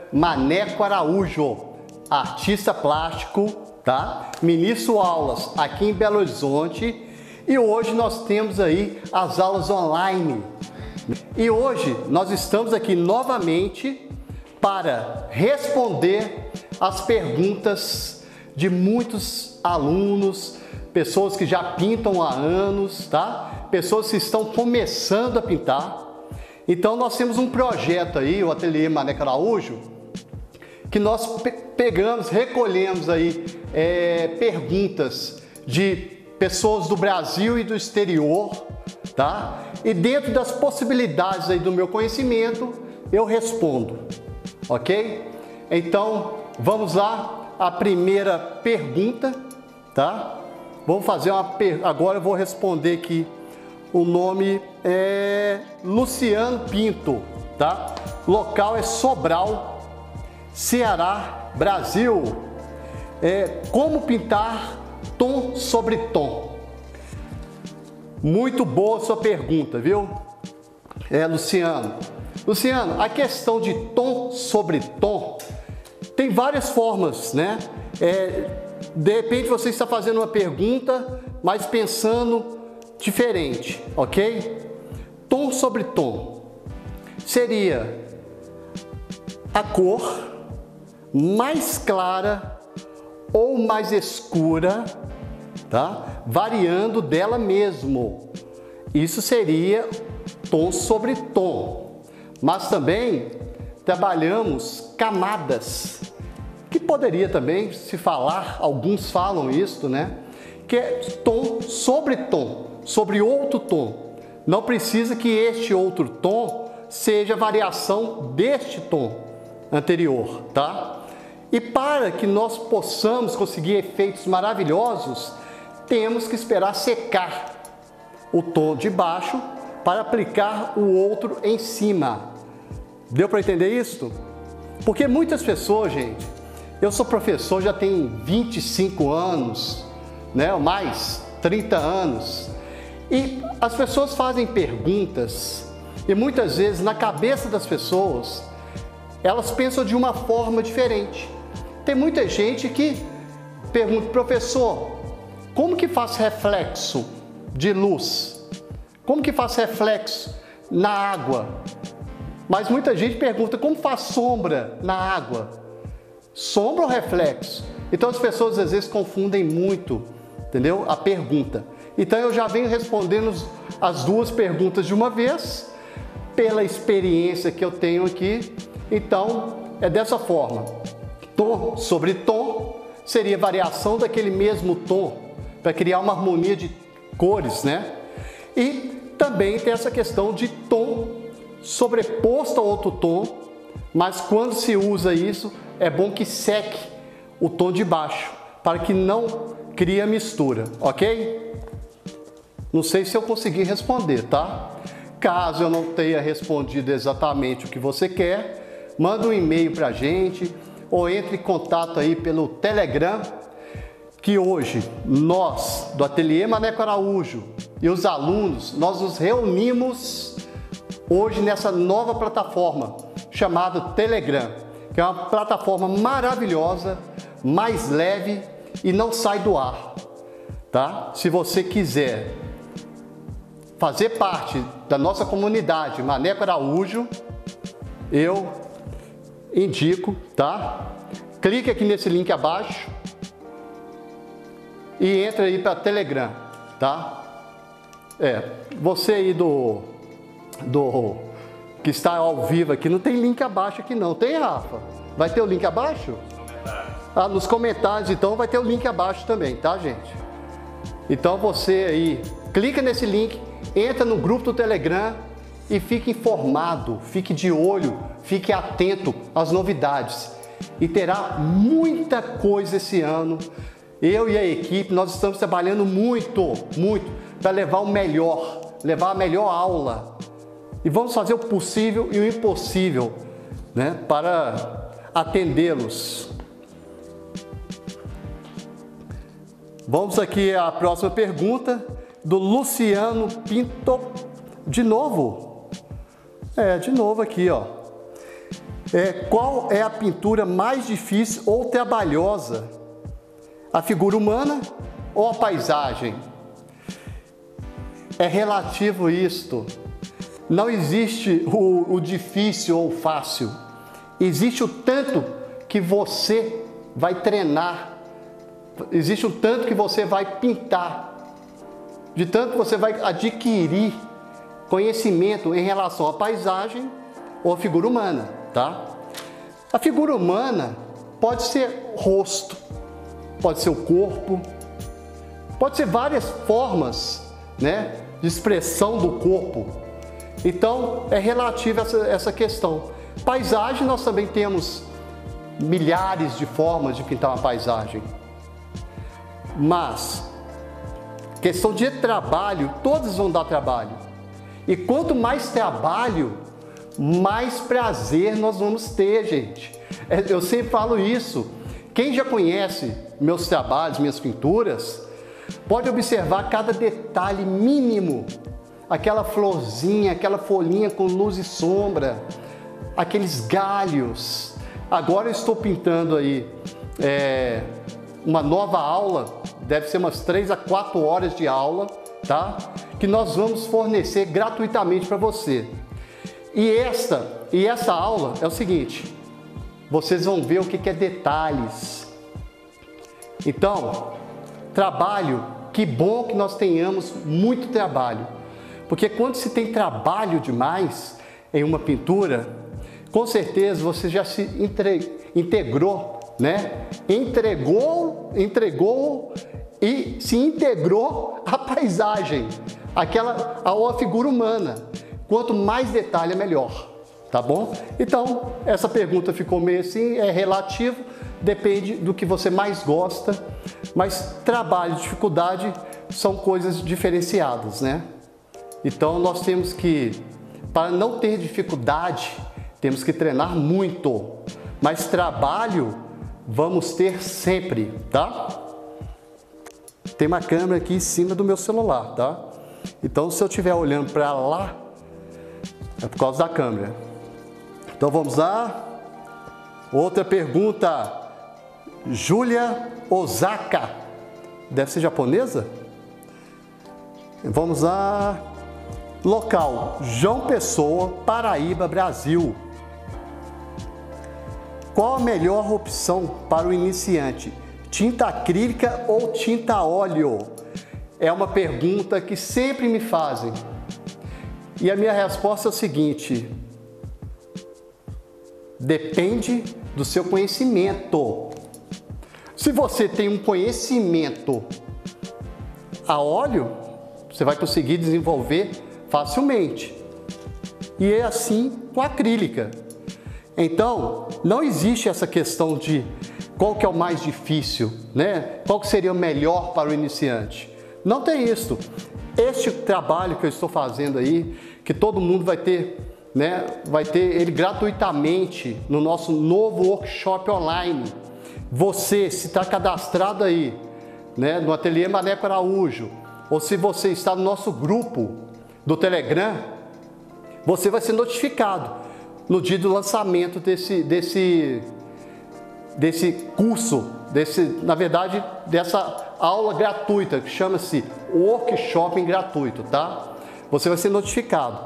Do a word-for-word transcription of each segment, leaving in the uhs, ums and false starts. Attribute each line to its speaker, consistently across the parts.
Speaker 1: Maneco Araújo, artista plástico, tá? Ministro aulas aqui em Belo Horizonte e hoje nós temos aí as aulas online. E hoje nós estamos aqui novamente para responder as perguntas de muitos alunos, pessoas que já pintam há anos, tá? Pessoas que estão começando a pintar. Então nós temos um projeto aí, o Ateliê Maneco Araújo, que nós pe pegamos, recolhemos aí é, perguntas de pessoas do Brasil e do exterior, tá? E dentro das possibilidades aí do meu conhecimento, eu respondo, ok? Então, vamos lá, a primeira pergunta, tá? Vou fazer uma per... agora eu vou responder aqui. O nome é Luciano Pinto, tá? Local é Sobral, Ceará, Brasil. É, como pintar tom sobre tom? Muito boa sua pergunta, viu? É, Luciano. Luciano, a questão de tom sobre tom tem várias formas, né? É, de repente você está fazendo uma pergunta, mas pensando diferente, ok? Tom sobre tom seria a cor mais clara ou mais escura, tá? Variando dela mesmo. Isso seria tom sobre tom. Mas também trabalhamos camadas, que poderia também se falar, alguns falam isso, né? Que é tom sobre tom, sobre outro tom. Não precisa que este outro tom seja variação deste tom anterior, tá? E para que nós possamos conseguir efeitos maravilhosos, temos que esperar secar o tom de baixo para aplicar o outro em cima. Deu para entender isso? Porque muitas pessoas, gente, eu sou professor, já tenho vinte e cinco anos, né, ou mais, trinta anos, e as pessoas fazem perguntas e muitas vezes na cabeça das pessoas elas pensam de uma forma diferente. Tem muita gente que pergunta, professor, como que faz reflexo de luz? Como que faz reflexo na água? Mas muita gente pergunta, como faz sombra na água? Sombra ou reflexo? Então as pessoas às vezes confundem muito, entendeu? A pergunta. Então eu já venho respondendo as duas perguntas de uma vez, pela experiência que eu tenho aqui. Então é dessa forma. Tom sobre tom seria variação daquele mesmo tom, para criar uma harmonia de cores, né? E também tem essa questão de tom sobreposto a outro tom, mas quando se usa isso, é bom que seque o tom de baixo, para que não crie a mistura, ok? Não sei se eu consegui responder, tá? Caso eu não tenha respondido exatamente o que você quer, manda um e-mail para a gente, ou entre em contato aí pelo Telegram, que hoje nós, do Ateliê Maneco Araújo, e os alunos, nós nos reunimos hoje nessa nova plataforma chamada Telegram, que é uma plataforma maravilhosa, mais leve e não sai do ar, tá? Se você quiser fazer parte da nossa comunidade Maneco Araújo, eu indico, tá? Clique aqui nesse link abaixo e entra aí para Telegram, tá? É, você aí do, do que está ao vivo aqui, não tem link abaixo aqui não, tem, Rafa? Vai ter o link abaixo? Ah, nos comentários, então, vai ter o link abaixo também, tá, gente? Então você aí, clica nesse link, entra no grupo do Telegram e fique informado, fique de olho, fique atento às novidades. E terá muita coisa esse ano. Eu e a equipe, nós estamos trabalhando muito, muito, para levar o melhor, levar a melhor aula. E vamos fazer o possível e o impossível, né, para atendê-los. Vamos aqui à próxima pergunta, do Luciano Pinto. De novo? É, de novo aqui, ó. É, qual é a pintura mais difícil ou trabalhosa? A figura humana ou a paisagem? É relativo isto. Não existe o, o difícil ou fácil. Existe o tanto que você vai treinar. Existe o tanto que você vai pintar. De tanto que você vai adquirir conhecimento em relação à paisagem ou à figura humana, tá? A figura humana pode ser rosto, pode ser o corpo, pode ser várias formas, né, de expressão do corpo. Então, é relativa essa, essa questão. Paisagem, nós também temos milhares de formas de pintar uma paisagem. Mas, questão de trabalho, todos vão dar trabalho. E quanto mais trabalho, mais prazer nós vamos ter, gente. Eu sempre falo isso. Quem já conhece meus trabalhos, minhas pinturas, pode observar cada detalhe mínimo. Aquela florzinha, aquela folhinha com luz e sombra, aqueles galhos. Agora eu estou pintando aí é, uma nova aula, deve ser umas três a quatro horas de aula, tá? Que nós vamos fornecer gratuitamente para você. E esta, e essa aula é o seguinte, vocês vão ver o que é detalhes. Então, trabalho, que bom que nós tenhamos muito trabalho. Porque quando se tem trabalho demais em uma pintura, com certeza você já se entre, integrou, né? Entregou, entregou e se integrou à paisagem, aquela, a figura humana. Quanto mais detalhe, é melhor, tá bom? Então, essa pergunta ficou meio assim, é relativo, depende do que você mais gosta, mas trabalho e dificuldade são coisas diferenciadas, né? Então, nós temos que, para não ter dificuldade, temos que treinar muito, mas trabalho vamos ter sempre, tá? Tem uma câmera aqui em cima do meu celular, tá? Então, se eu estiver olhando para lá, é por causa da câmera. Então, vamos lá. Outra pergunta. Júlia Osaka. Deve ser japonesa? Vamos lá. Local: João Pessoa, Paraíba, Brasil. Qual a melhor opção para o iniciante? Tinta acrílica ou tinta a óleo? É uma pergunta que sempre me fazem. E a minha resposta é o seguinte: depende do seu conhecimento. Se você tem um conhecimento a óleo, você vai conseguir desenvolver facilmente. E é assim com a acrílica. Então, não existe essa questão de qual que é o mais difícil, né? Qual que seria o melhor para o iniciante. Não tem isso. Este trabalho que eu estou fazendo aí, que todo mundo vai ter, né? Vai ter ele gratuitamente no nosso novo workshop online. Você, se está cadastrado aí, né? No Ateliê Maneco Araújo, ou se você está no nosso grupo do Telegram, você vai ser notificado no dia do lançamento desse, desse, desse curso, desse, na verdade, dessa aula gratuita, que chama-se Workshop Gratuito, tá? Você vai ser notificado.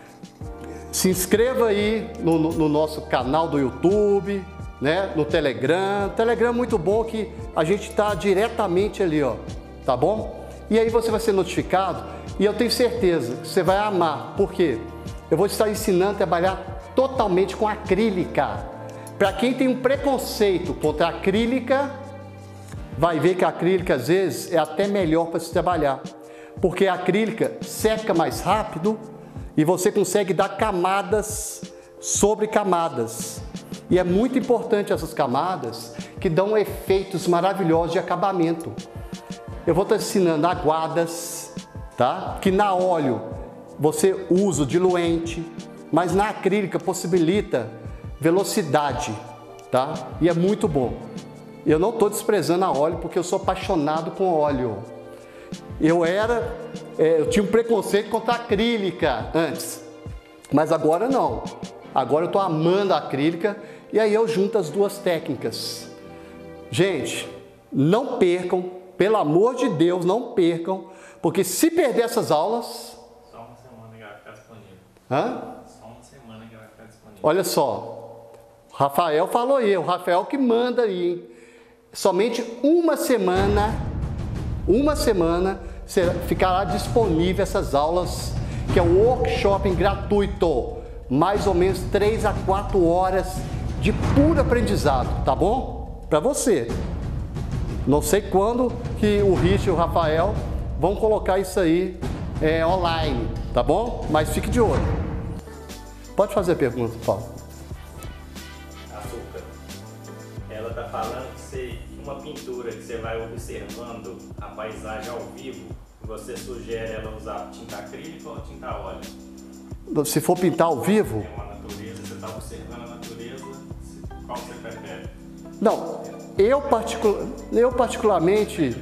Speaker 1: Se inscreva aí no, no, no nosso canal do YouTube, né? No Telegram. O Telegram é muito bom que a gente está diretamente ali, ó, tá bom? E aí você vai ser notificado e eu tenho certeza que você vai amar. Por quê? Eu vou estar ensinando a trabalhar totalmente com acrílica. Para quem tem um preconceito contra a acrílica, vai ver que a acrílica às vezes é até melhor para se trabalhar, porque a acrílica seca mais rápido e você consegue dar camadas sobre camadas. E é muito importante essas camadas que dão efeitos maravilhosos de acabamento. Eu vou estar ensinando aguadas, tá? Que na óleo você usa o diluente, mas na acrílica possibilita velocidade, tá? E é muito bom. Eu não estou desprezando a óleo porque eu sou apaixonado com óleo. Eu era, é, eu tinha um preconceito contra a acrílica antes, mas agora não. Agora eu estou amando a acrílica e aí eu junto as duas técnicas. Gente, não percam, pelo amor de Deus, não percam, porque se perder essas aulas...
Speaker 2: Só uma semana que vai ficar disponível.
Speaker 1: Hã?
Speaker 2: Só uma semana que vai ficar disponível.
Speaker 1: Olha só, o Rafael falou aí, o Rafael que manda aí, hein? Somente uma semana, uma semana, ficará disponível essas aulas, que é um workshop gratuito, mais ou menos três a quatro horas de puro aprendizado, tá bom? Para você. Não sei quando que o Rich e o Rafael vão colocar isso aí é, online, tá bom? Mas fique de olho. Pode fazer a pergunta, Paulo.
Speaker 2: Açúcar. Ela tá falando que você, uma pintura que você vai observando a paisagem ao vivo, você sugere ela usar tinta acrílica ou tinta a óleo?
Speaker 1: Se for pintar ao vivo...
Speaker 2: É uma natureza, você está observando a natureza, qual você prefere?
Speaker 1: Não, eu, particu eu particularmente...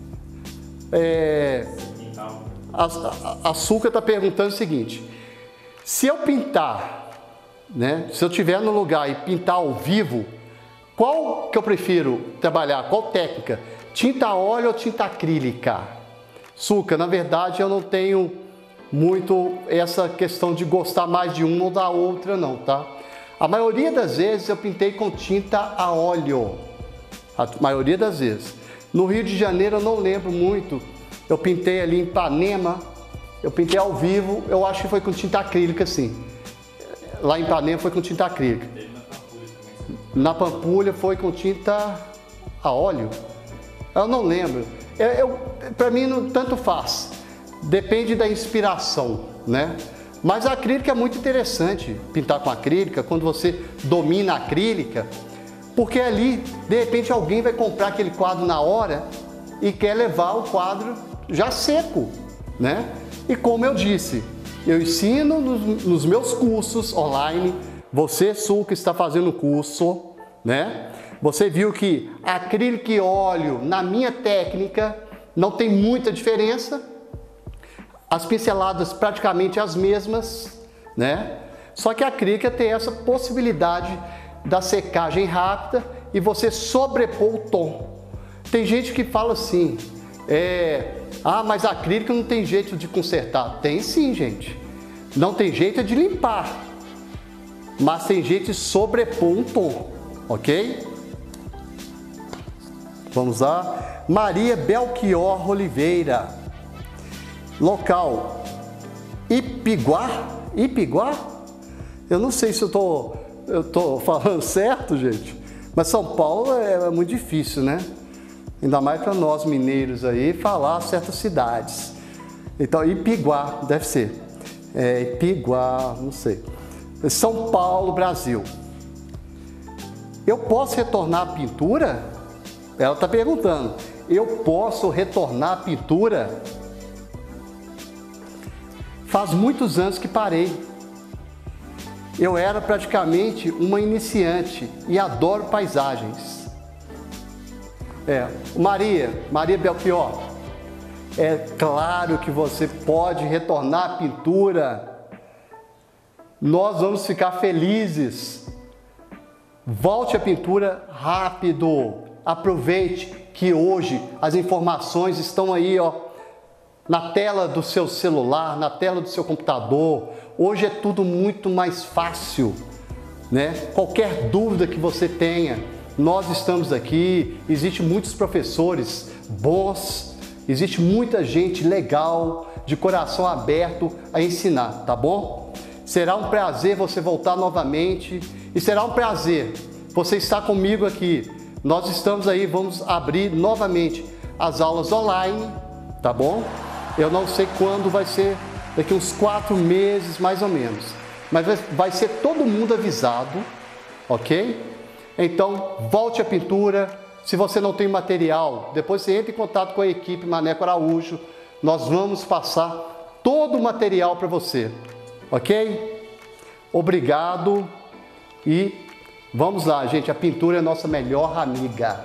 Speaker 1: É, a, a, a Açúcar está perguntando o seguinte: se eu pintar, né, se eu estiver no lugar e pintar ao vivo, qual que eu prefiro trabalhar? Qual técnica? Tinta a óleo ou tinta acrílica? Açúcar, na verdade eu não tenho muito essa questão de gostar mais de uma ou da outra não, tá? A maioria das vezes eu pintei com tinta a óleo, a maioria das vezes. No Rio de Janeiro eu não lembro muito, eu pintei ali em Ipanema, eu pintei ao vivo, eu acho que foi com tinta acrílica sim. Lá em Ipanema foi com tinta acrílica. Na Pampulha foi com tinta a óleo, eu não lembro. Eu, eu, para mim não, tanto faz, depende da inspiração, né? Mas a acrílica é muito interessante, pintar com acrílica, quando você domina a acrílica, porque ali, de repente, alguém vai comprar aquele quadro na hora e quer levar o quadro já seco, né? E como eu disse, eu ensino nos, nos meus cursos online, você, Sul, que está fazendo o curso, né? Você viu que acrílico e óleo, na minha técnica, não tem muita diferença. As pinceladas praticamente as mesmas, né? Só que a acrílica tem essa possibilidade da secagem rápida e você sobrepor o tom. Tem gente que fala assim, é, ah, mas a acrílica não tem jeito de consertar. Tem sim, gente. Não tem jeito de limpar, mas tem jeito de sobrepor um tom, ok? Vamos lá. Maria Belchior Oliveira. Local, Ipiguá, Ipiguá? Eu não sei se eu tô, eu tô falando certo, gente, mas São Paulo é, é muito difícil, né? Ainda mais para nós mineiros aí, falar certas cidades. Então, Ipiguá, deve ser. É, Ipiguá, não sei. São Paulo, Brasil. Eu posso retornar a pintura? Ela está perguntando. Eu posso retornar a pintura? Faz muitos anos que parei. Eu era praticamente uma iniciante e adoro paisagens. É, Maria, Maria Belchior, é claro que você pode retornar à pintura. Nós vamos ficar felizes. Volte à pintura rápido. Aproveite que hoje as informações estão aí, ó, na tela do seu celular, na tela do seu computador. Hoje é tudo muito mais fácil, né? Qualquer dúvida que você tenha, nós estamos aqui. Existem muitos professores bons, existe muita gente legal, de coração aberto a ensinar, tá bom? Será um prazer você voltar novamente e será um prazer você estar comigo aqui. Nós estamos aí, vamos abrir novamente as aulas online, tá bom? Eu não sei quando vai ser, daqui uns quatro meses mais ou menos. Mas vai ser todo mundo avisado, ok? Então, volte à pintura. Se você não tem material, depois você entra em contato com a equipe Maneco Araújo. Nós vamos passar todo o material para você, ok? Obrigado e vamos lá, gente. A pintura é nossa melhor amiga.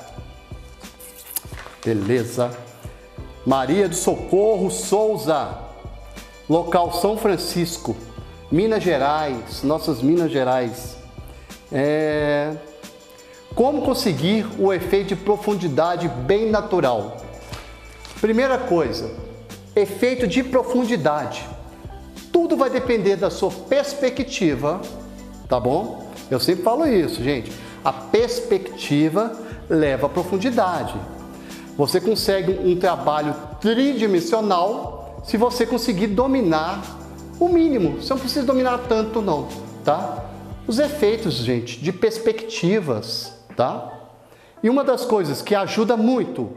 Speaker 1: Beleza. Maria do Socorro Souza, local São Francisco. Minas Gerais, nossas Minas Gerais. É... Como conseguir o efeito de profundidade bem natural? Primeira coisa, efeito de profundidade. Tudo vai depender da sua perspectiva, tá bom? Eu sempre falo isso, gente. A perspectiva leva à profundidade. Você consegue um trabalho tridimensional se você conseguir dominar o mínimo. Você não precisa dominar tanto não, tá? Os efeitos, gente, de perspectivas, tá? E uma das coisas que ajuda muito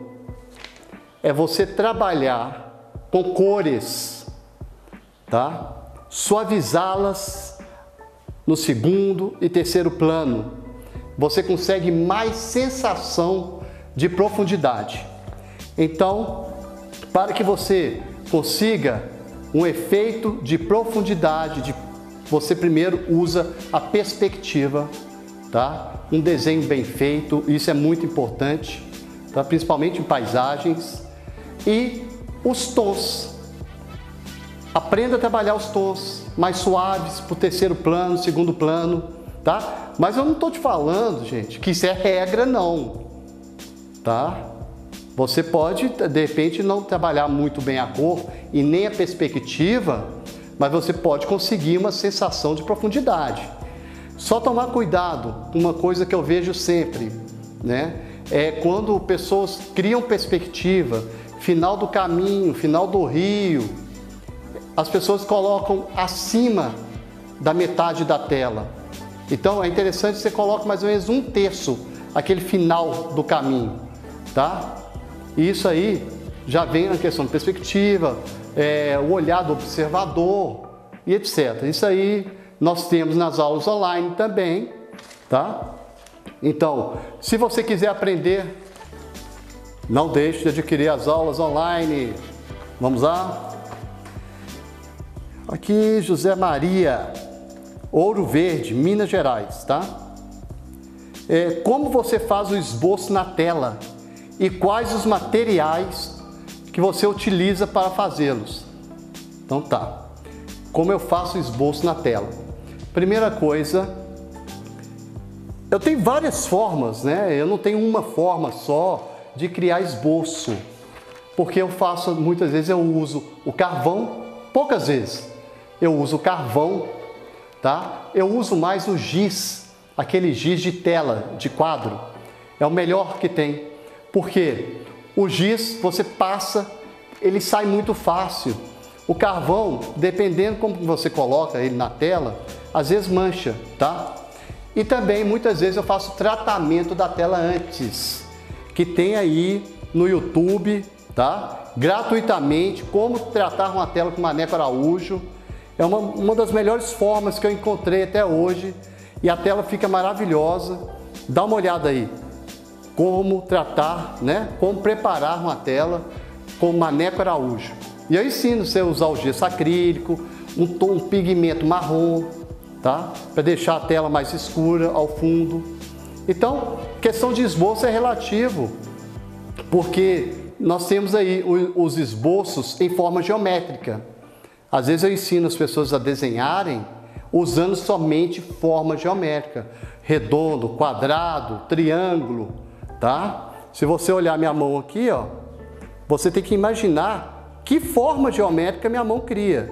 Speaker 1: é você trabalhar com cores, tá? Suavizá-las no segundo e terceiro plano. Você consegue mais sensação de profundidade. Então, para que você consiga um efeito de profundidade, de, você primeiro usa a perspectiva, tá? Um desenho bem feito, isso é muito importante, tá? Principalmente em paisagens. E os tons. Aprenda a trabalhar os tons mais suaves para o terceiro plano, segundo plano, tá? Mas eu não estou te falando, gente, que isso é regra, não, tá? Você pode, de repente, não trabalhar muito bem a cor e nem a perspectiva, mas você pode conseguir uma sensação de profundidade. Só tomar cuidado, uma coisa que eu vejo sempre, né? É quando pessoas criam perspectiva, final do caminho, final do rio, as pessoas colocam acima da metade da tela. Então é interessante que você coloque mais ou menos um terço, aquele final do caminho, tá? E isso aí já vem na questão de perspectiva, é, o olhar do observador e etcétera. Isso aí nós temos nas aulas online também, tá? Então, se você quiser aprender, não deixe de adquirir as aulas online. Vamos lá? Aqui, José Maria, Ouro Verde, Minas Gerais, tá? É, como você faz o esboço na tela e quais os materiais que você utiliza para fazê-los? Então tá. Como eu faço o esboço na tela? Primeira coisa, eu tenho várias formas, né? Eu não tenho uma forma só de criar esboço, porque eu faço, muitas vezes eu uso o carvão, poucas vezes. Eu uso o carvão, tá? Eu uso mais o giz, aquele giz de tela, de quadro. É o melhor que tem. Porque o giz, você passa, ele sai muito fácil. O carvão, dependendo como você coloca ele na tela, às vezes mancha, tá? E também, muitas vezes, eu faço tratamento da tela antes, que tem aí no YouTube, tá? Gratuitamente, como tratar uma tela com Maneco Araújo. É uma, uma das melhores formas que eu encontrei até hoje e a tela fica maravilhosa. Dá uma olhada aí, como tratar, né? Como preparar uma tela com Maneco Araújo. E eu ensino você a usar o gesso acrílico, um, tom, um pigmento marrom, tá? Para deixar a tela mais escura ao fundo. Então, questão de esboço é relativo, porque nós temos aí os esboços em forma geométrica. Às vezes eu ensino as pessoas a desenharem usando somente forma geométrica, redondo, quadrado, triângulo, tá? Se você olhar minha mão aqui, ó, você tem que imaginar que forma geométrica minha mão cria.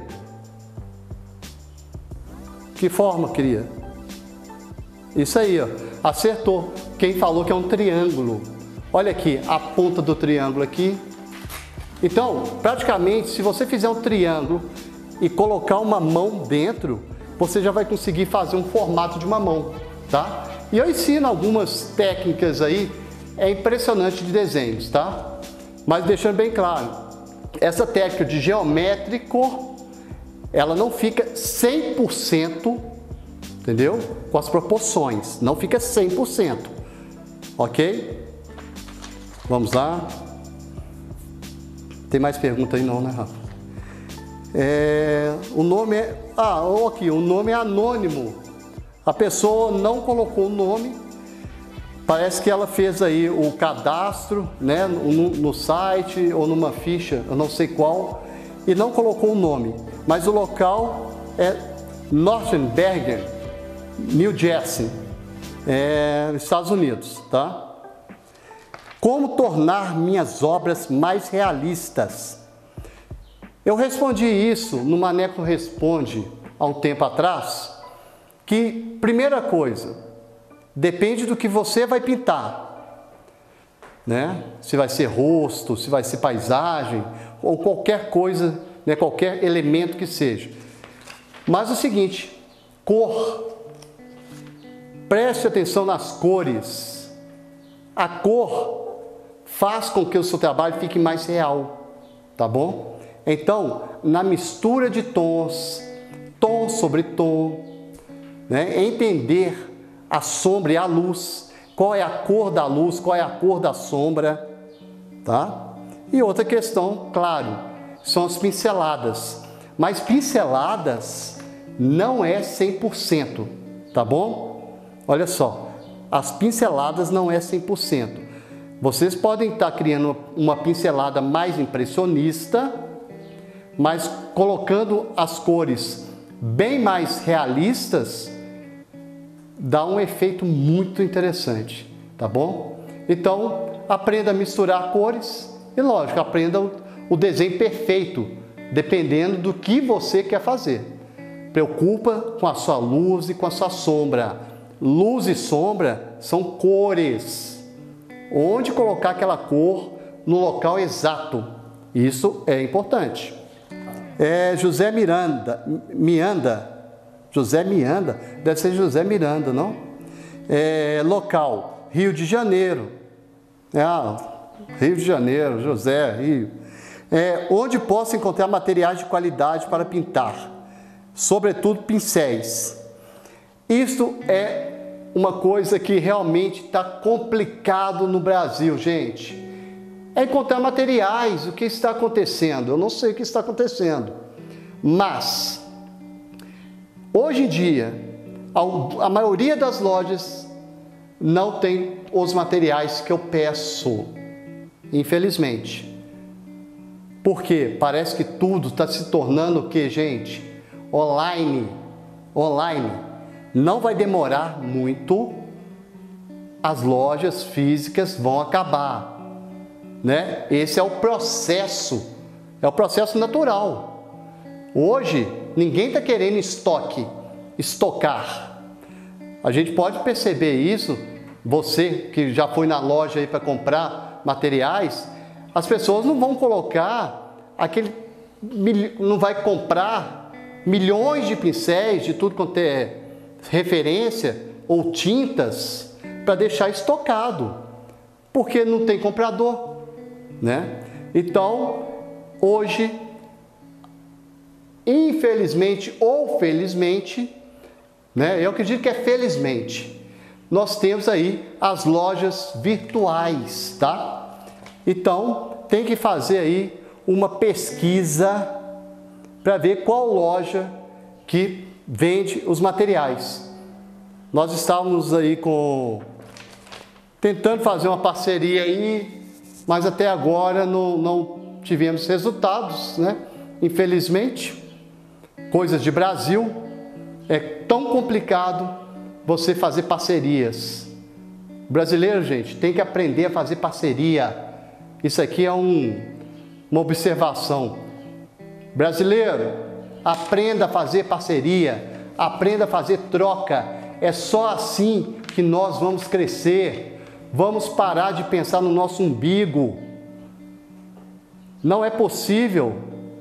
Speaker 1: Que forma cria? Isso aí, ó, acertou. Quem falou que é um triângulo? Olha aqui, a ponta do triângulo aqui. Então, praticamente, se você fizer um triângulo e colocar uma mão dentro, você já vai conseguir fazer um formato de uma mão, tá? E eu ensino algumas técnicas aí, é impressionante de desenhos, tá? Mas deixando bem claro, essa técnica de geométrico, ela não fica cem por cento, entendeu? Com as proporções, não fica cem por cento, ok? Vamos lá. Tem mais pergunta aí não, né, Rafa? É, o nome é... Ah, aqui, o nome é anônimo. A pessoa não colocou o nome. Parece que ela fez aí o cadastro, né, no, no site ou numa ficha, eu não sei qual, e não colocou o nome. Mas o local é Northern Bergen, New Jersey, é, Estados Unidos, tá? Como tornar minhas obras mais realistas? Eu respondi isso no Maneco Responde há um tempo atrás, que, primeira coisa, depende do que você vai pintar, né? Se vai ser rosto, se vai ser paisagem, ou qualquer coisa, né? Qualquer elemento que seja. Mas o seguinte, cor. Preste atenção nas cores. A cor faz com que o seu trabalho fique mais real, tá bom? Então, na mistura de tons, tom sobre tom, né? Entender a sombra e a luz, qual é a cor da luz, qual é a cor da sombra, tá? E outra questão, claro, são as pinceladas. Mas pinceladas não é cem por cento, tá bom? Olha só, as pinceladas não é cem por cento. Vocês podem estar criando uma pincelada mais impressionista, mas colocando as cores bem mais realistas, dá um efeito muito interessante, tá bom? Então, aprenda a misturar cores e, lógico, aprenda o desenho perfeito, dependendo do que você quer fazer. Preocupa com a sua luz e com a sua sombra. Luz e sombra são cores. Onde colocar aquela cor no local exato. Isso é importante. É José Miranda, Miranda, José Miranda, deve ser José Miranda, não? É, local, Rio de Janeiro. É, ah, Rio de Janeiro, José, Rio. É, onde posso encontrar materiais de qualidade para pintar, sobretudo pincéis. Isso é uma coisa que realmente está complicado no Brasil, gente. É encontrar materiais. O que está acontecendo? Eu não sei o que está acontecendo. Mas, hoje em dia, a maioria das lojas não tem os materiais que eu peço, infelizmente. Porque parece que tudo está se tornando o que, gente? Online. Online. Não vai demorar muito, as lojas físicas vão acabar. Né? Esse é o processo, é o processo natural. Hoje, ninguém está querendo estoque, estocar. A gente pode perceber isso, você que já foi na loja aí para comprar materiais, as pessoas não vão colocar aquele, não vai comprar milhões de pincéis, de tudo quanto é referência, ou tintas, para deixar estocado, porque não tem comprador. Né? Então, hoje, infelizmente ou felizmente, né? Eu acredito que é felizmente, nós temos aí as lojas virtuais, tá? Então, tem que fazer aí uma pesquisa para ver qual loja que vende os materiais. Nós estávamos aí com tentando fazer uma parceria aí, mas até agora não, não tivemos resultados, né? Infelizmente, coisas de Brasil, é tão complicado você fazer parcerias. O brasileiro, gente, tem que aprender a fazer parceria. Isso aqui é um, uma observação. Brasileiro, aprenda a fazer parceria, aprenda a fazer troca. É só assim que nós vamos crescer. Vamos parar de pensar no nosso umbigo. Não é possível.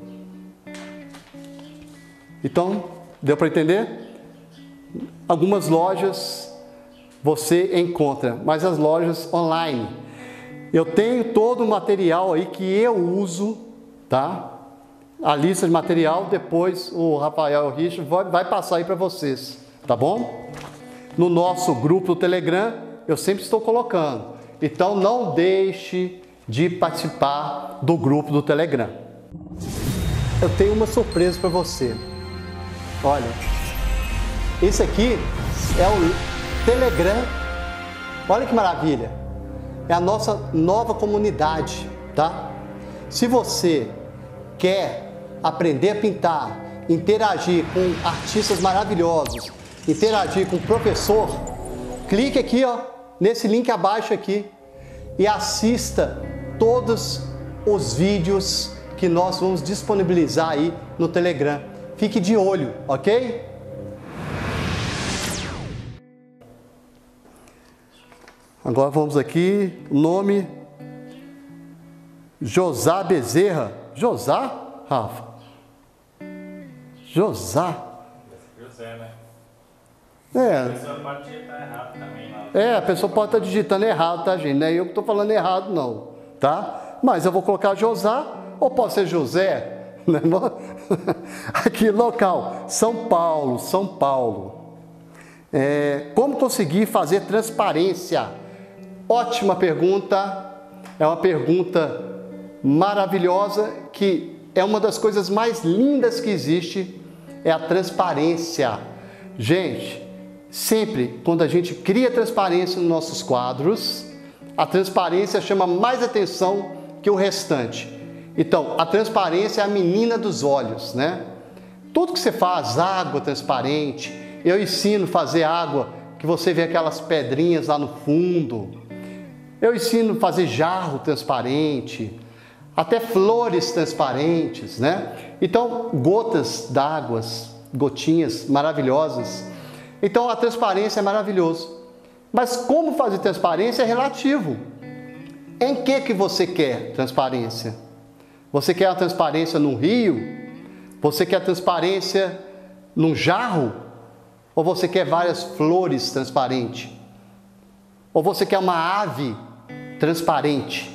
Speaker 1: Então, deu para entender? Algumas lojas você encontra, mas as lojas online. Eu tenho todo o material aí que eu uso, tá? A lista de material, depois o Rafael e o Richard vai, vai passar aí para vocês, tá bom? No nosso grupo do Telegram, eu sempre estou colocando. Então, não deixe de participar do grupo do Telegram. Eu tenho uma surpresa para você. Olha, esse aqui é o Telegram. Olha que maravilha. É a nossa nova comunidade, tá? Se você quer aprender a pintar, interagir com artistas maravilhosos, interagir com o professor, clique aqui, ó, nesse link abaixo aqui e assista todos os vídeos que nós vamos disponibilizar aí no Telegram. Fique de olho, ok? Agora vamos aqui, nome Josá Bezerra. Josá, Rafa? Josá?
Speaker 2: José, né?
Speaker 1: É.
Speaker 2: A pessoa pode digitar errado também. Não.
Speaker 1: É, a pessoa pode estar digitando errado, tá, gente? Não é eu que estou falando errado, não, tá? Mas eu vou colocar Josá, ou pode ser José, né? Aqui, local, São Paulo, São Paulo. É, como conseguir fazer transparência? Ótima pergunta, é uma pergunta maravilhosa, que é uma das coisas mais lindas que existe, é a transparência. Gente, sempre quando a gente cria transparência nos nossos quadros, a transparência chama mais atenção que o restante. Então, a transparência é a menina dos olhos, né? Tudo que você faz, água transparente, eu ensino a fazer água, que você vê aquelas pedrinhas lá no fundo. Eu ensino a fazer jarro transparente, até flores transparentes, né? Então, gotas d'água, gotinhas maravilhosas. Então, a transparência é maravilhoso. Mas como fazer transparência é relativo. Em que que você quer transparência? Você quer a transparência num rio? Você quer a transparência num jarro? Ou você quer várias flores transparentes? Ou você quer uma ave transparente?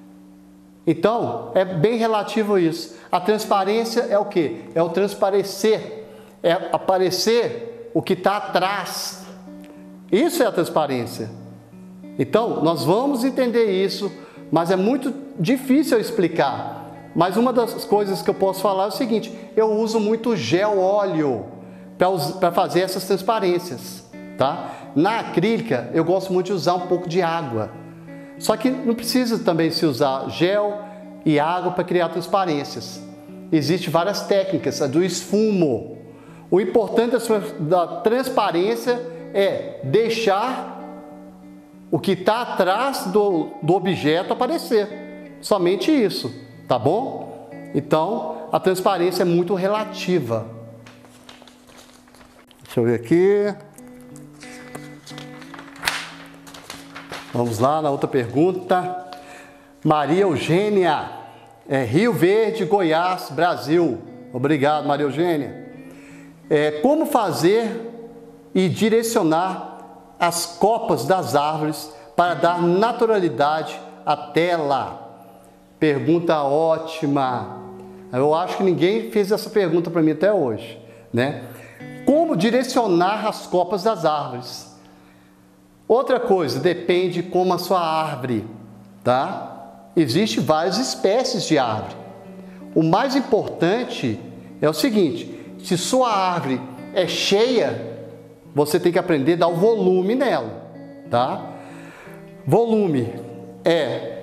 Speaker 1: Então, é bem relativo isso. A transparência é o quê? É o transparecer. É aparecer o que está atrás. Isso é a transparência. Então, nós vamos entender isso, mas é muito difícil eu explicar. Mas uma das coisas que eu posso falar é o seguinte: eu uso muito gel óleo para fazer essas transparências, tá? Na acrílica, eu gosto muito de usar um pouco de água. Só que não precisa também se usar gel e água para criar transparências. Existem várias técnicas, a do esfumo. O importante da transparência é deixar o que está atrás do, do objeto aparecer. Somente isso, tá bom? Então, a transparência é muito relativa. Deixa eu ver aqui. Vamos lá na outra pergunta. Maria Eugênia, é, Rio Verde, Goiás, Brasil. Obrigado, Maria Eugênia. É, como fazer e direcionar as copas das árvores para dar naturalidade à tela? Pergunta ótima. Eu acho que ninguém fez essa pergunta para mim até hoje, né? Como direcionar as copas das árvores? Outra coisa, depende como a sua árvore, tá? Existem várias espécies de árvore. O mais importante é o seguinte: se sua árvore é cheia, você tem que aprender a dar o volume nela, tá? Volume é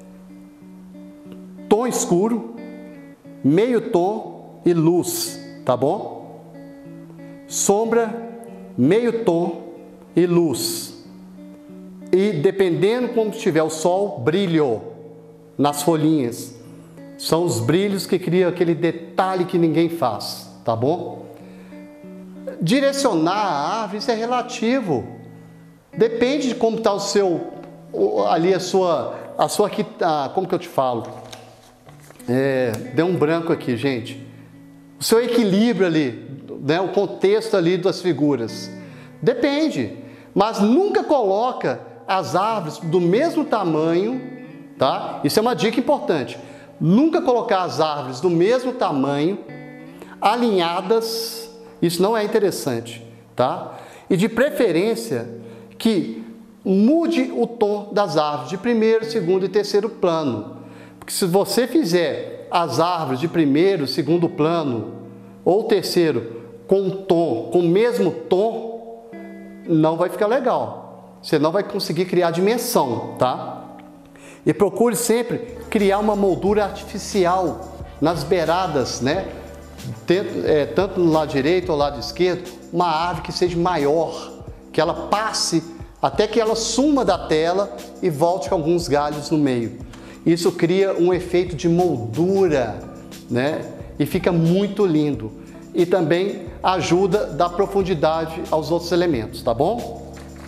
Speaker 1: tom escuro, meio tom e luz, tá bom? Sombra, meio tom e luz. E dependendo como estiver o sol, brilho nas folhinhas. São os brilhos que criam aquele detalhe que ninguém faz, tá bom? Direcionar a árvore, isso é relativo. Depende de como está o seu, ali a sua, a sua, a, como que eu te falo? É, deu um branco aqui, gente. O seu equilíbrio ali, né, o contexto ali das figuras. Depende, mas nunca coloca as árvores do mesmo tamanho, tá? Isso é uma dica importante. Nunca colocar as árvores do mesmo tamanho, alinhadas, isso não é interessante, tá? E de preferência que mude o tom das árvores de primeiro, segundo e terceiro plano. Porque se você fizer as árvores de primeiro, segundo plano ou terceiro com tom, com o mesmo tom, não vai ficar legal. Você não vai conseguir criar dimensão, tá? E procure sempre criar uma moldura artificial nas beiradas, né? é, tanto no lado direito ou lado esquerdo, uma árvore que seja maior, que ela passe até que ela suma da tela e volte com alguns galhos no meio. Isso cria um efeito de moldura, né? E fica muito lindo. E também ajuda a dar profundidade aos outros elementos, tá bom?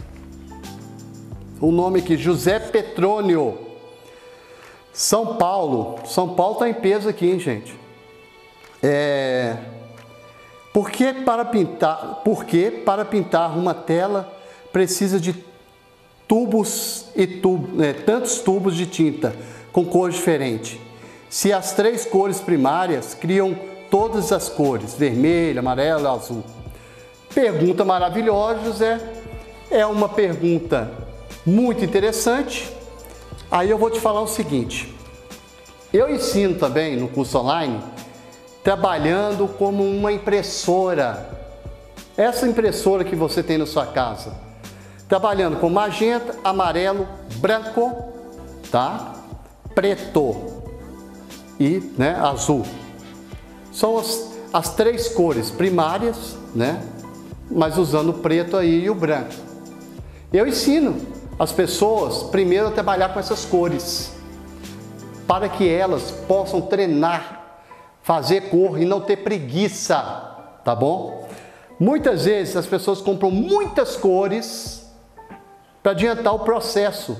Speaker 1: O nome aqui, José Petrônio, São Paulo. São Paulo está em peso aqui, hein, gente? É... Por que para pintar, por que para pintar uma tela precisa de tubos e tubos, né, tantos tubos de tinta com cores diferentes? Se as três cores primárias criam todas as cores, vermelho, amarelo, azul. Pergunta maravilhosa, José. É uma pergunta muito interessante. Aí eu vou te falar o seguinte. Eu ensino também no curso online, trabalhando como uma impressora. Essa impressora que você tem na sua casa. Trabalhando com magenta, amarelo, branco, tá? Preto e, né, azul. São as, as três cores primárias, né? Mas usando o preto aí e o branco. Eu ensino as pessoas primeiro a trabalhar com essas cores, para que elas possam treinar, fazer cor e não ter preguiça, tá bom? Muitas vezes as pessoas compram muitas cores para adiantar o processo,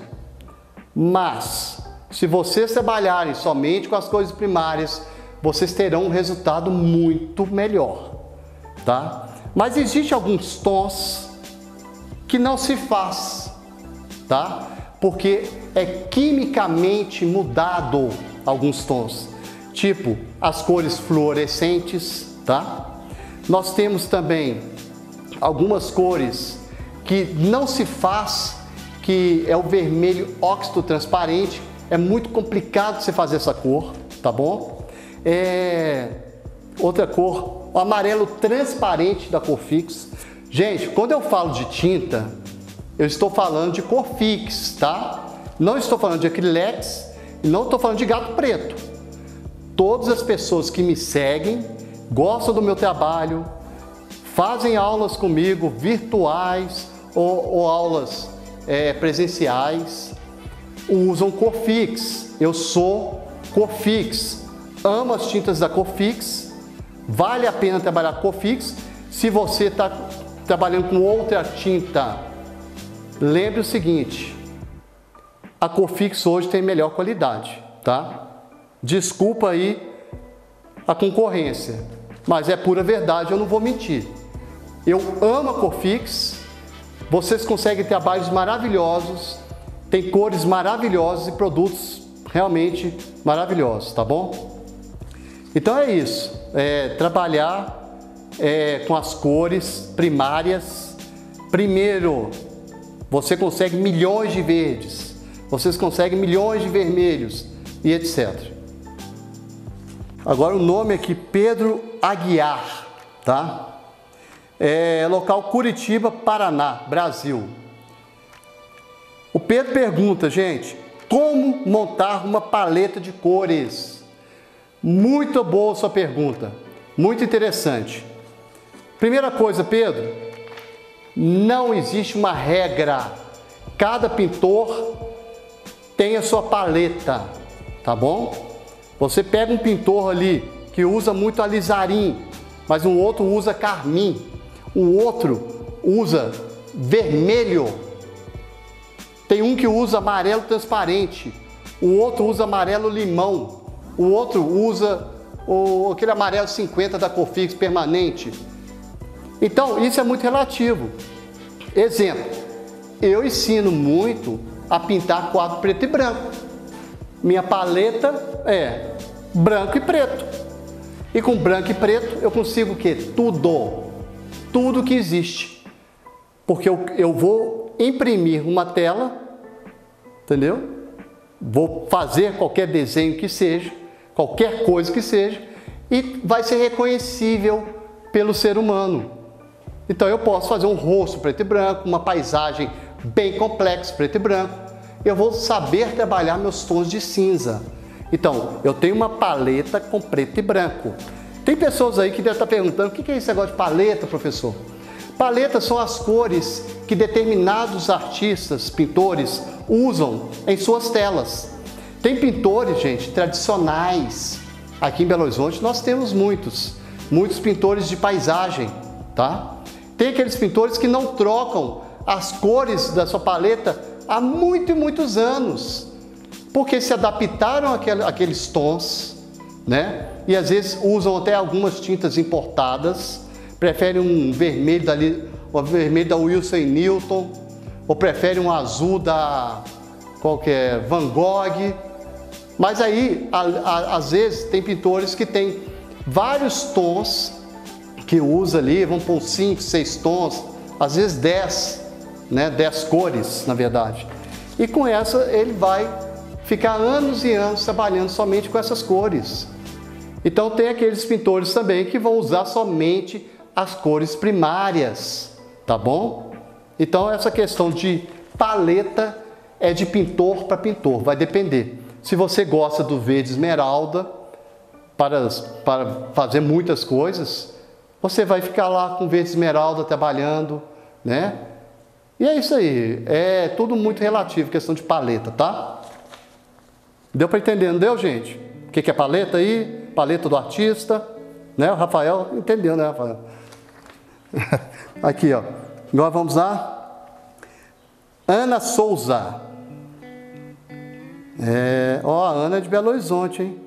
Speaker 1: mas se vocês trabalharem somente com as cores primárias, vocês terão um resultado muito melhor, tá? Mas existem alguns tons que não se faz, tá? Porque é quimicamente mudado alguns tons, tipo as cores fluorescentes, tá? Nós temos também algumas cores que não se faz, que é o vermelho óxido transparente. É muito complicado você fazer essa cor, tá bom? É... Outra cor, o amarelo transparente da Cofix. Gente, quando eu falo de tinta, eu estou falando de Cofix, tá? Não estou falando de Acrylex e não estou falando de gato preto. Todas as pessoas que me seguem, gostam do meu trabalho, fazem aulas comigo, virtuais ou, ou aulas é, presenciais, usam Cofix. Eu sou Cofix, amo as tintas da Cofix, vale a pena trabalhar com Cofix. Se você está trabalhando com outra tinta, lembre o seguinte, a Cofix hoje tem melhor qualidade, tá? Desculpa aí a concorrência, mas é pura verdade, eu não vou mentir. Eu amo a Cofix, vocês conseguem trabalhos maravilhosos, tem cores maravilhosas e produtos realmente maravilhosos, tá bom? Então é isso, é, trabalhar é, com as cores primárias. Primeiro, você consegue milhões de verdes, vocês conseguem milhões de vermelhos e etcétera. Agora o nome aqui, Pedro Aguiar, tá? É local Curitiba, Paraná, Brasil. O Pedro pergunta, gente, como montar uma paleta de cores? Muito boa sua pergunta, muito interessante. Primeira coisa, Pedro, não existe uma regra. Cada pintor tem a sua paleta, tá bom? Você pega um pintor ali que usa muito alizarim, mas um outro usa carmim, o outro usa vermelho, tem um que usa amarelo transparente, o outro usa amarelo limão, o outro usa o, aquele amarelo cinquenta da Cofix permanente. Então isso é muito relativo. Exemplo, eu ensino muito a pintar quadro preto e branco. Minha paleta é branco e preto. E com branco e preto eu consigo o quê? Tudo. Tudo que existe. Porque eu, eu vou imprimir uma tela, entendeu? Vou fazer qualquer desenho que seja, qualquer coisa que seja, e vai ser reconhecível pelo ser humano. Então eu posso fazer um rosto preto e branco, uma paisagem bem complexa preto e branco. Eu vou saber trabalhar meus tons de cinza. Então, eu tenho uma paleta com preto e branco. Tem pessoas aí que devem estar perguntando, o que é esse negócio de paleta, professor? Paletas são as cores que determinados artistas, pintores, usam em suas telas. Tem pintores, gente, tradicionais. Aqui em Belo Horizonte nós temos muitos, muitos pintores de paisagem, tá? Tem aqueles pintores que não trocam as cores da sua paleta há muito e muitos anos, porque se adaptaram àqueles tons, né? E às vezes usam até algumas tintas importadas, preferem um vermelho dali, o vermelho da Wilson Newton, ou preferem um azul da qual que é, Van Gogh. Mas aí, a, a, às vezes, tem pintores que tem vários tons que usa ali, vão pôr cinco, seis tons, às vezes dez, né, dez cores, na verdade. E com essa ele vai ficar anos e anos trabalhando somente com essas cores. Então tem aqueles pintores também que vão usar somente as cores primárias, tá bom? Então essa questão de paleta é de pintor para pintor, vai depender. Se você gosta do verde esmeralda para, para fazer muitas coisas, você vai ficar lá com verde esmeralda trabalhando, né? E é isso aí, é tudo muito relativo, questão de paleta, tá? Deu para entender, não deu, gente? O que é paleta aí? Paleta do artista, né? O Rafael entendeu, né, Rafael? Aqui, ó. Agora vamos lá. Ana Souza. É, ó, a Ana é de Belo Horizonte, hein?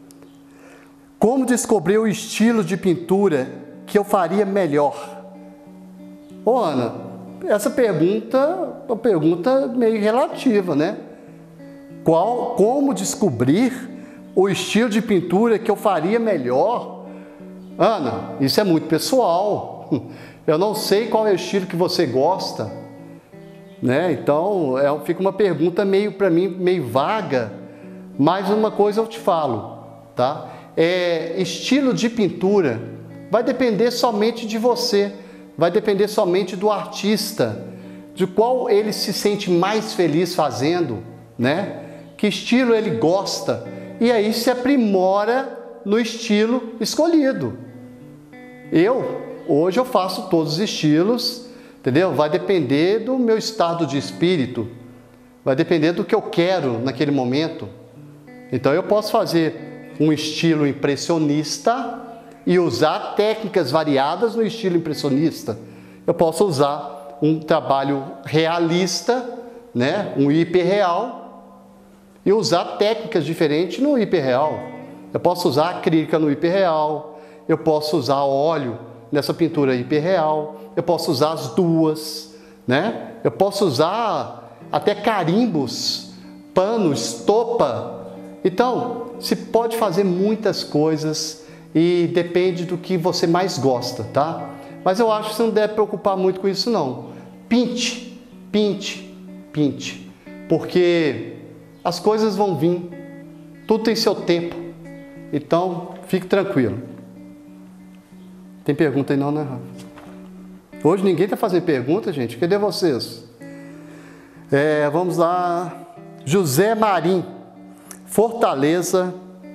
Speaker 1: Como descobrir o estilo de pintura que eu faria melhor? Ô, Ana, essa pergunta é uma pergunta meio relativa, né? Qual, como descobrir o estilo de pintura que eu faria melhor? Ana, isso é muito pessoal. Eu não sei qual é o estilo que você gosta, né? Então, é, fica uma pergunta meio, para mim, meio vaga, mas uma coisa eu te falo, tá? É, estilo de pintura vai depender somente de você, vai depender somente do artista, de qual ele se sente mais feliz fazendo, né? Que estilo ele gosta, e aí se aprimora no estilo escolhido. Eu, hoje eu faço todos os estilos, entendeu? Vai depender do meu estado de espírito, vai depender do que eu quero naquele momento. Então eu posso fazer um estilo impressionista e usar técnicas variadas no estilo impressionista. Eu posso usar um trabalho realista, né? Um hiperreal, e usar técnicas diferentes no hiperreal. Eu posso usar acrílica no hiperreal, eu posso usar óleo nessa pintura hiperreal, eu posso usar as duas, né? Eu posso usar até carimbos, pano, estopa. Então, se pode fazer muitas coisas e depende do que você mais gosta, tá? Mas eu acho que você não deve preocupar muito com isso, não. Pinte, pinte, pinte, porque as coisas vão vir, tudo tem seu tempo, então fique tranquilo. Tem pergunta aí não, né, Rafa? Hoje ninguém está fazendo pergunta, gente, cadê vocês? É, vamos lá, José Marim, Fortaleza,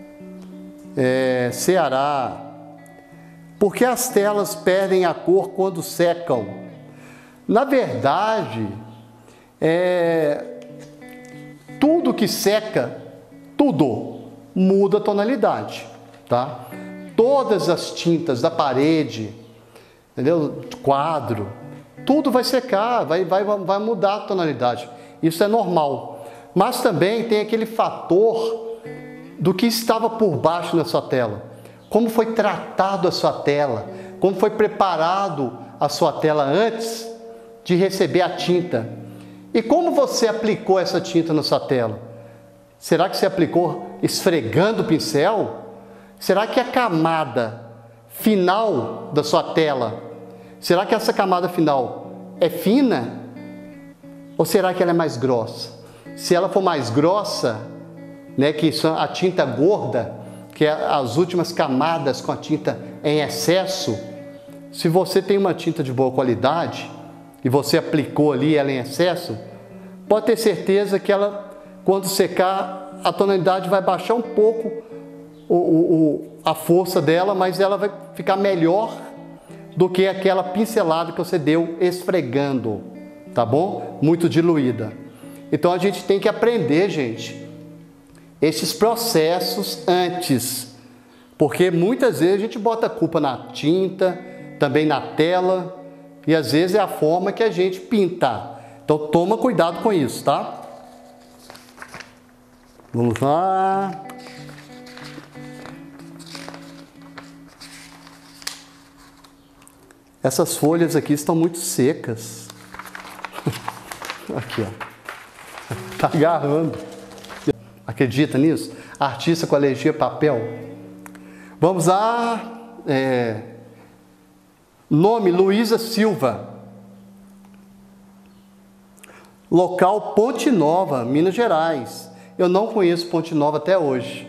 Speaker 1: é, Ceará. Por que as telas perdem a cor quando secam? Na verdade, é... tudo que seca, tudo muda a tonalidade, tá? Todas as tintas da parede, entendeu? Quadro, tudo vai secar, vai, vai, vai mudar a tonalidade. Isso é normal. Mas também tem aquele fator do que estava por baixo na sua tela. Como foi tratado a sua tela, como foi preparado a sua tela antes de receber a tinta. E como você aplicou essa tinta na sua tela? Será que você aplicou esfregando o pincel? Será que a camada final da sua tela, será que essa camada final é fina? Ou será que ela é mais grossa? Se ela for mais grossa, né, que são a tinta gorda, que é as últimas camadas com a tinta em excesso, se você tem uma tinta de boa qualidade e você aplicou ali ela em excesso, pode ter certeza que ela, quando secar, a tonalidade vai baixar um pouco o, o, a força dela, mas ela vai ficar melhor do que aquela pincelada que você deu esfregando, tá bom? Muito diluída. Então a gente tem que aprender, gente, esses processos antes, porque muitas vezes a gente bota a culpa na tinta, também na tela, e às vezes é a forma que a gente pinta. Então toma cuidado com isso, tá? Vamos lá. Essas folhas aqui estão muito secas. Aqui, ó. Tá agarrando. Acredita nisso? Artista com alergia a papel. Vamos lá. É... Nome: Luísa Silva. Local: Ponte Nova, Minas Gerais. Eu não conheço Ponte Nova até hoje.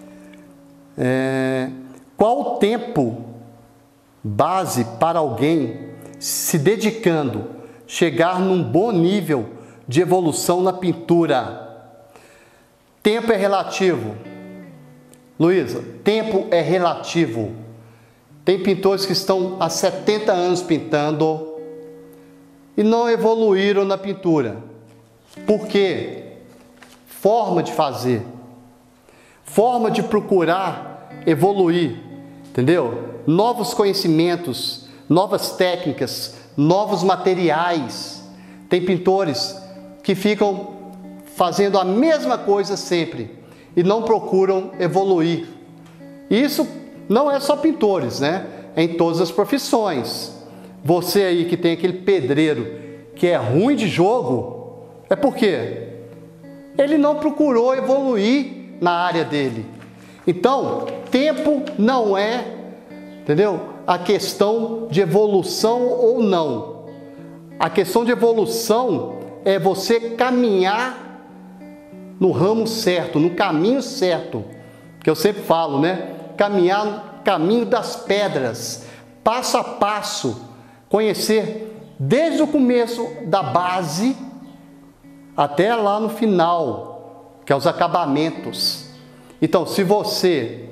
Speaker 1: É... Qual o tempo base para alguém se dedicando, chegar num bom nível de evolução na pintura? Tempo é relativo. Luísa, tempo é relativo. Tem pintores que estão há setenta anos pintando e não evoluíram na pintura. Por quê? Forma de fazer, forma de procurar evoluir, entendeu? Novos conhecimentos, novas técnicas, novos materiais. Tem pintores que ficam fazendo a mesma coisa sempre e não procuram evoluir. Isso não é só pintores, né? É em todas as profissões. Você aí que tem aquele pedreiro que é ruim de jogo, é por quê? Ele não procurou evoluir na área dele. Então, tempo não é, entendeu? A questão de evolução ou não. A questão de evolução é você caminhar no ramo certo, no caminho certo. Que eu sempre falo, né? Caminhar no caminho das pedras, passo a passo, conhecer desde o começo da base até lá no final, que é os acabamentos. Então, se você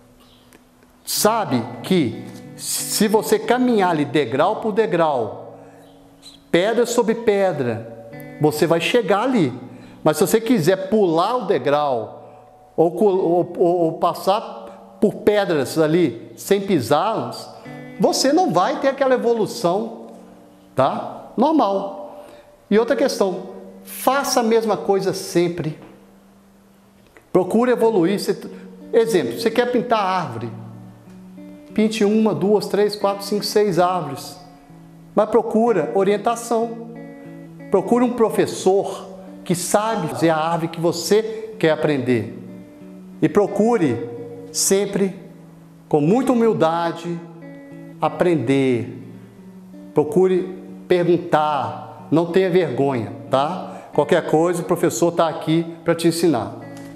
Speaker 1: sabe que se você caminhar ali degrau por degrau, pedra sobre pedra, você vai chegar ali. Mas se você quiser pular o degrau ou, ou, ou, ou passar por pedras ali sem pisá-las, você não vai ter aquela evolução, tá? Normal. E outra questão, faça a mesma coisa sempre. Procure evoluir. Exemplo, você quer pintar árvore. Pinte uma, duas, três, quatro, cinco, seis árvores. Mas procura orientação. Procure um professor que sabe fazer a árvore que você quer aprender. E procure sempre, com muita humildade, aprender. Procure perguntar. Não tenha vergonha, tá? Qualquer coisa, o professor está aqui para te ensinar.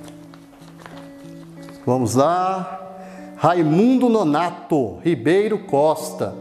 Speaker 1: Vamos lá. Raimundo Nonato Ribeiro Costa.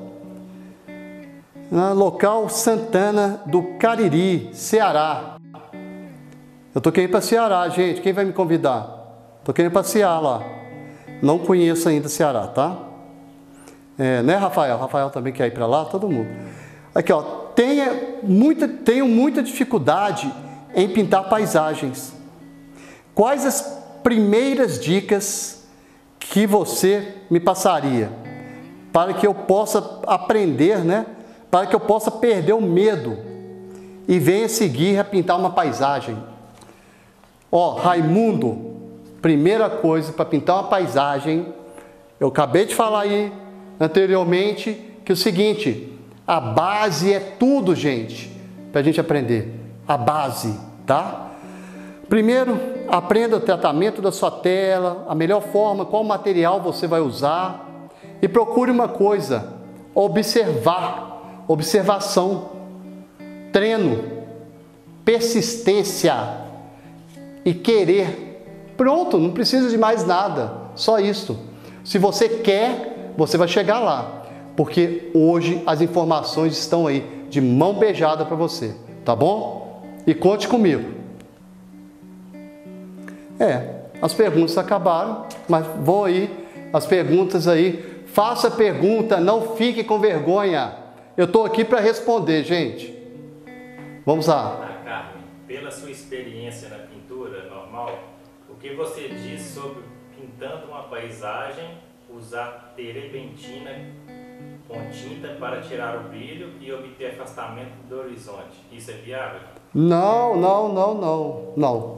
Speaker 1: Local: Santana do Cariri, Ceará. Eu tô querendo ir para Ceará, gente. Quem vai me convidar? Tô querendo passear lá. Não conheço ainda Ceará, tá? É, né, Rafael? Rafael também quer ir para lá? Todo mundo. Aqui, ó. Tenha muita, tenho muita dificuldade em pintar paisagens. Quais as primeiras dicas que você me passaria para que eu possa aprender, né? Para que eu possa perder o medo e venha seguir a pintar uma paisagem? Ó, Raimundo, primeira coisa para pintar uma paisagem, eu acabei de falar aí anteriormente que é o seguinte: a base é tudo, gente, para a gente aprender. A base, tá? Primeiro, aprenda o tratamento da sua tela, a melhor forma, qual material você vai usar. E procure uma coisa: observar, observação, treino, persistência e querer. Pronto, não precisa de mais nada, só isso. Se você quer, você vai chegar lá. Porque hoje as informações estão aí, de mão beijada para você, tá bom? E conte comigo. É, as perguntas acabaram, mas vão aí as perguntas aí. Faça pergunta, não fique com vergonha. Eu estou aqui para responder, gente. Vamos lá.
Speaker 2: Ah, Carmen, pela sua experiência na pintura normal, o que você diz sobre pintando uma paisagem, usar terebentina com tinta para tirar o brilho e obter afastamento do horizonte? Isso é viável?
Speaker 1: Não, não, não, não, não.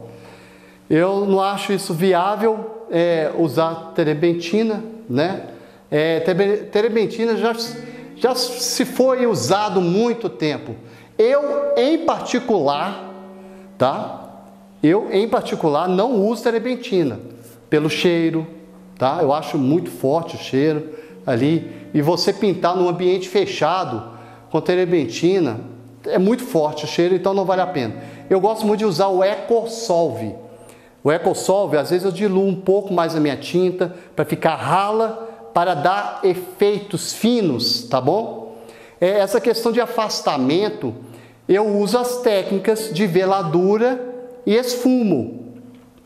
Speaker 1: Eu não acho isso viável, é, usar terebentina, né? É, terebentina já, já se foi usado muito tempo. Eu, em particular, tá? Eu, em particular, não uso terebentina pelo cheiro, tá? Eu acho muito forte o cheiro ali. E você pintar num ambiente fechado com terebentina, é muito forte o cheiro, então não vale a pena. Eu gosto muito de usar o EcoSolve. O EcoSolve, às vezes eu diluo um pouco mais a minha tinta para ficar rala, para dar efeitos finos, tá bom? É, essa questão de afastamento, eu uso as técnicas de veladura e esfumo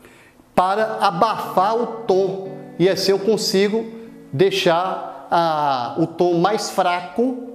Speaker 1: para abafar o tom, e assim eu consigo deixar a, o tom mais fraco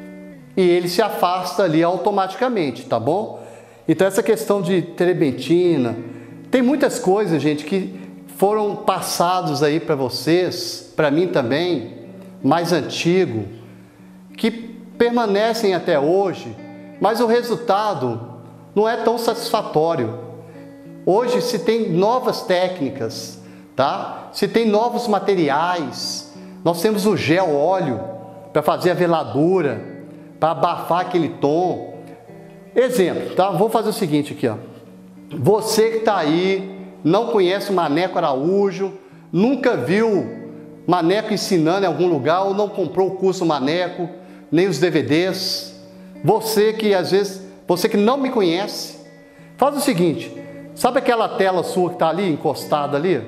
Speaker 1: e ele se afasta ali automaticamente, tá bom? Então essa questão de terebentina, tem muitas coisas, gente, que foram passados aí para vocês, para mim também, mais antigo, que permanecem até hoje, mas o resultado não é tão satisfatório. Hoje se tem novas técnicas, tá? Se tem novos materiais, nós temos o gel óleo para fazer a veladura, para abafar aquele tom. Exemplo, tá? Vou fazer o seguinte aqui, ó. Você que está aí, não conhece o Maneco Araújo, nunca viu Maneco ensinando em algum lugar, ou não comprou o curso Maneco, nem os D V Ds. Você que às vezes, você que não me conhece, faz o seguinte, sabe aquela tela sua que está ali, encostada ali?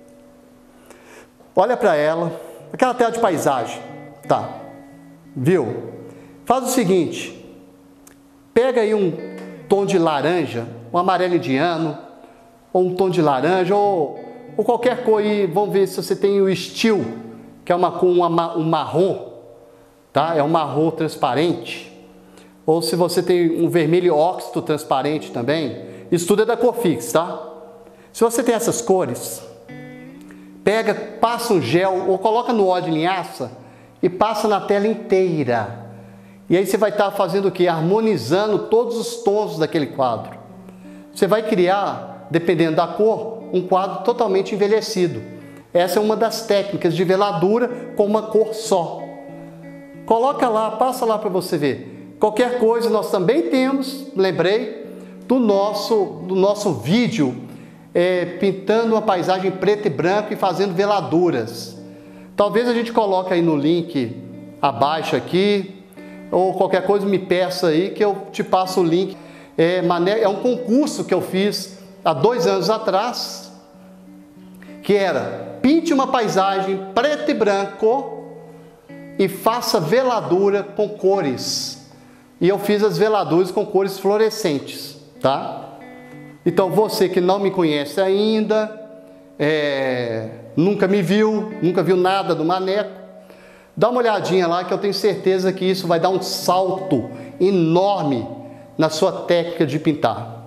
Speaker 1: Olha para ela, aquela tela de paisagem, tá? Viu? Faz o seguinte, pega aí um tom de laranja, um amarelo indiano, ou um tom de laranja, ou, ou qualquer cor aí. Vamos ver se você tem o Steel, que é uma cor, uma, um marrom, tá? É um marrom transparente. Ou se você tem um vermelho óxido transparente também. Isso tudo é da Cofix, tá? Se você tem essas cores, pega, passa um gel, ou coloca no óleo de linhaça e passa na tela inteira. E aí você vai estar fazendo o quê? Harmonizando todos os tons daquele quadro. Você vai criar, dependendo da cor, um quadro totalmente envelhecido. Essa é uma das técnicas de veladura com uma cor só. Coloca lá, passa lá para você ver. Qualquer coisa nós também temos, lembrei, do nosso, do nosso vídeo, é, pintando uma paisagem preto e branco e fazendo veladuras. Talvez a gente coloque aí no link abaixo aqui, ou qualquer coisa me peça aí que eu te passo o link. É, é um concurso que eu fiz há dois anos atrás, que era pinte uma paisagem preto e branco e faça veladura com cores. E eu fiz as veladuras com cores fluorescentes, tá? Então você que não me conhece ainda, é, nunca me viu, nunca viu nada do Maneco, dá uma olhadinha lá que eu tenho certeza que isso vai dar um salto enorme na sua técnica de pintar.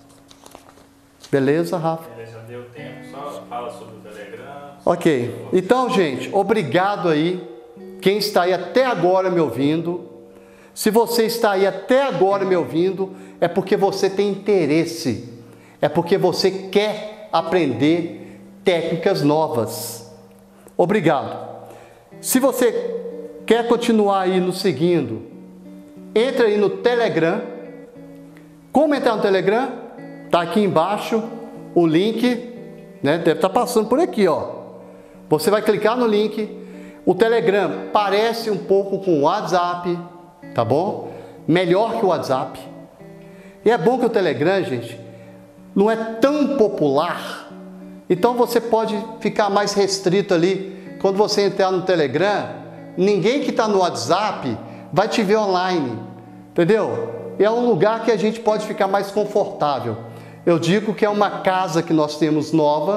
Speaker 1: Beleza, Rafa?
Speaker 2: Beleza, já deu tempo, só fala sobre o Telegram.
Speaker 1: Ok, então, gente, obrigado aí, quem está aí até agora me ouvindo. Se você está aí até agora me ouvindo, é porque você tem interesse, é porque você quer aprender técnicas novas. Obrigado. Se você quer continuar aí nos seguindo, entre aí no Telegram. Como entrar no Telegram? Tá aqui embaixo o link, né? Deve estar passando por aqui, ó. Você vai clicar no link. O Telegram parece um pouco com o WhatsApp, tá bom? Melhor que o WhatsApp. E é bom que o Telegram, gente, não é tão popular. Então você pode ficar mais restrito ali. Quando você entrar no Telegram, ninguém que está no WhatsApp vai te ver online, entendeu? É um lugar que a gente pode ficar mais confortável. Eu digo que é uma casa que nós temos nova,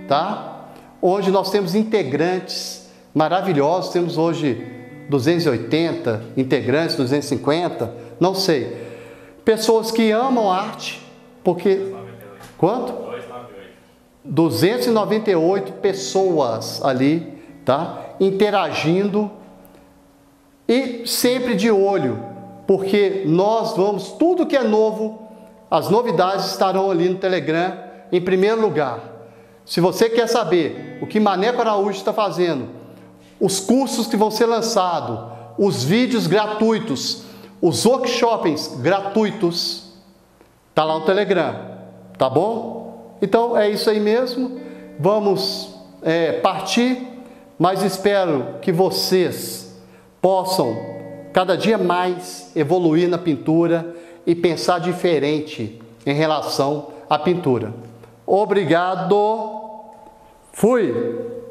Speaker 1: tá? Onde nós temos integrantes maravilhosos, temos hoje duzentos e oitenta integrantes, duzentos e cinquenta, não sei. Pessoas que amam arte, porque... Quanto? duzentos e noventa e oito pessoas ali, tá? Interagindo e sempre de olho, porque nós vamos, tudo que é novo, as novidades estarão ali no Telegram em primeiro lugar. Se você quer saber o que Maneco Araújo está fazendo, os cursos que vão ser lançados, os vídeos gratuitos, os workshops gratuitos, tá lá no Telegram, tá bom? Então é isso aí mesmo, vamos é, partir, mas espero que vocês possam cada dia mais evoluir na pintura e pensar diferente em relação à pintura. Obrigado, fui!